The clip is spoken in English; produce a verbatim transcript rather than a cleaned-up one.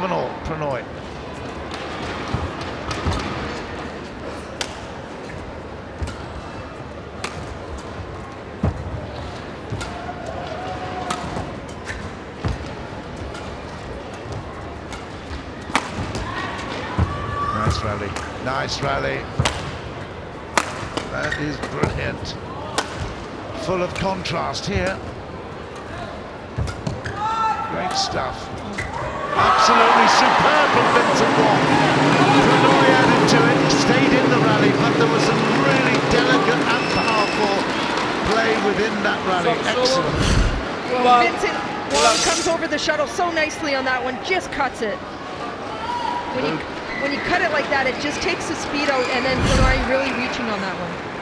seven all, Prannoy. Nice rally, nice rally. That is brilliant. Full of contrast here. Great stuff. Absolutely superb from Vincent Wong. Prannoy added to it, he stayed in the rally, but there was some really delicate and powerful play within that rally. Excellent. Well, Vincent Wong comes over the shuttle so nicely on that one, just cuts it. When you, when you cut it like that, it just takes the speed out, and then Prannoy really reaching on that one.